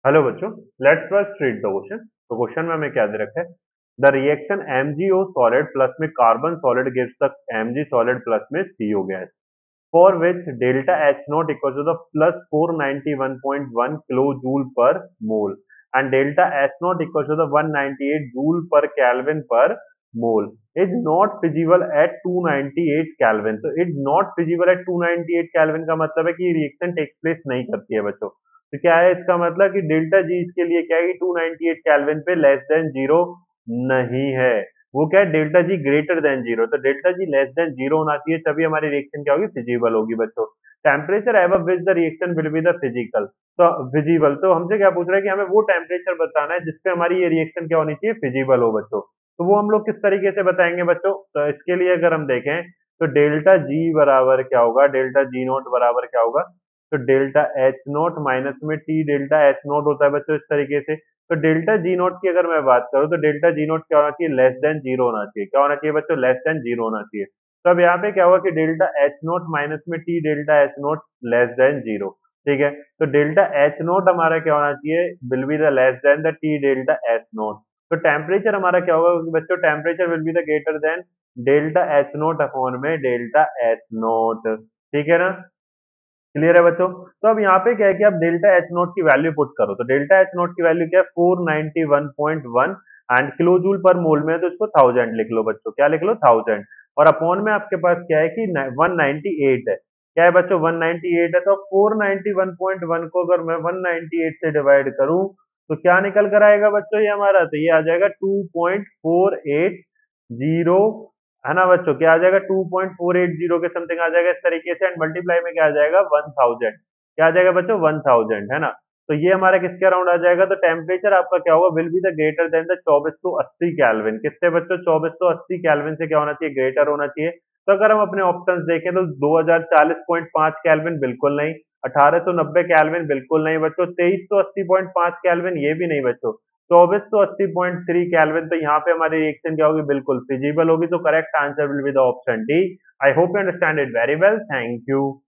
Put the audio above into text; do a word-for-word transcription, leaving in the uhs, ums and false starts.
Hello बच्चों, let's first read the question. तो question में हमें क्या दे रखा है? The reaction M G O solid plus में carbon solid gives the M G solid plus में C O gas for which delta H nought equal to the plus four ninety one point one kilo joule per mole and delta H nought equal to the one ninety eight joule per kelvin per mole is not feasible at two ninety eight kelvin. तो is not feasible at two ninety eight kelvin का मतलब है कि reaction takes place नहीं करती है बच्चों। तो क्या है इसका मतलब कि डेल्टा जी इसके लिए क्या है कि टू नाइंटी एट केल्विन पे लेस देन जीरो नहीं है। वो क्या है, delta G greater than zero. तो delta G less than zero होना चाहिए, तभी हमारी रिएक्शन क्या होगी, फिजिबल होगी बच्चों। Temperature above which the reaction will be the physical तो फिजिबल। तो हमसे क्या पूछ रहा है कि हमें वो टेम्परेचर बताना है जिसपे हमारी ये रिएक्शन क्या होनी चाहिए, फिजिबल हो बच्चों। तो वो हम लोग किस तरीके से बताएंगे बच्चों? तो इसके लिए अगर हम देखें तो डेल्टा जी बराबर क्या होगा, डेल्टा जी नॉट बराबर क्या होगा, तो डेल्टा एच नॉट माइनस में टी डेल्टा एच नॉट होता है बच्चों, इस तरीके से। तो डेल्टा जी नॉट की अगर मैं बात करूं तो डेल्टा जी नॉट क्या होना चाहिए, लेस देन जीरो होना चाहिए। क्या होना चाहिए बच्चों, लेस देन जीरो होना चाहिए। तो अब यहाँ पे क्या होगा कि डेल्टा एच नॉट माइनस में T delta H nought less than zero. ठीक है, तो डेल्टा एच नॉट हमारा क्या होना चाहिए, will be the less than the T delta H nought. तो टेम्परेचर हमारा क्या होगा बच्चों, temperature will be the greater than delta H nought upon में डेल्टा एच नॉट। ठीक है ना, क्लियर है बच्चों? तो अब यहाँ पे क्या है कि आप डेल्टा एच नॉट की वैल्यू पुट करो। तो डेल्टा एच नॉट की वैल्यू क्या है, four ninety one point one and kilo joule per mole में है, तो इसको थाउजेंड लिख लो बच्चों। क्या लिख लो, थाउजेंड। और अपॉन में आपके पास क्या है कि वन नाइंटी एट है। क्या है बच्चों, वन नाइंटी एट है। तो four ninety one point one को अगर मैं वन नाइंटी एट से डिवाइड करूं तो क्या निकल कर आएगा बच्चों, ये हमारा तो ये आ जाएगा two point four eight zero, है ना बच्चों। क्या आ जाएगा, two point four eight zero के समथिंग आ जाएगा इस तरीके से। एंड मल्टीप्लाई में क्या आ जाएगा, वन थाउजेंड। क्या आ जाएगा बच्चों, वन थाउजेंड, है ना। तो ये हमारा किसके अराउंड आ जाएगा, तो टेम्परेचर आपका क्या होगा, will be the greater than the चौबीस सौ अस्सी कैल्विन। किससे बच्चों, चौबीस सौ अस्सी कैल्विन से क्या होना चाहिए, ग्रेटर होना चाहिए। तो अगर हम अपने ऑप्शंस देखें तो दो हजार चालीस पॉइंट पांच कैल्विन बिल्कुल नहीं, अठारह सौ नब्बे कैल्विन बिल्कुल नहीं बच्चों, तेईस सौ अस्सी पॉइंट पांच कैल्विन ये भी नहीं बच्चों, चौबीस सौ अस्सी पॉइंट थ्री कैल्विन। तो यहाँ पे हमारी रिएक्शन क्या होगी, बिल्कुल फिजिबल होगी। तो correct answer will be the option D. I hope you understand it very well. Thank you.